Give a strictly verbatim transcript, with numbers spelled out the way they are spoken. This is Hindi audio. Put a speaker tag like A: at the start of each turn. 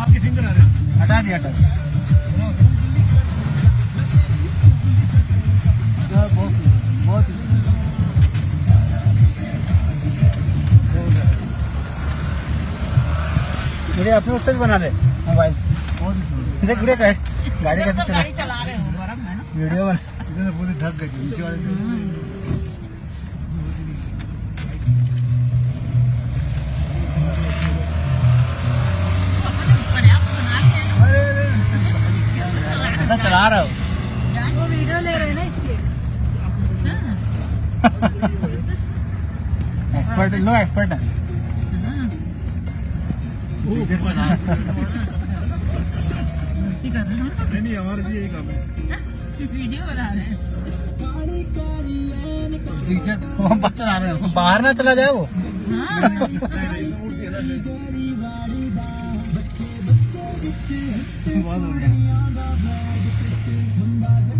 A: आपके फिंगर आ रहे हैं।
B: हटा दिया हटा बहुत बहुत मेरे अपने उससे भी बना ले मोबाइल से। बहुत देख वीडियो का गाड़ी कैसे चला
C: गाड़ी चला रहे हो गरम है ना
B: वीडियो बना इधर से पूरी ढक गई नीचे वाले ऐसा चला रहा हो
C: वो वीडियो ले रहे हैं ना इसलिए।
B: एक्सपर्ट लो एक्सपर्ट है
A: नहीं नहीं हमारे भी यही काम है।
C: वीडियो बना रहे हैं।
B: डीजे वो बच्चा आ रहे हैं बाहर ना चला जाए वो बहुत बढ़िया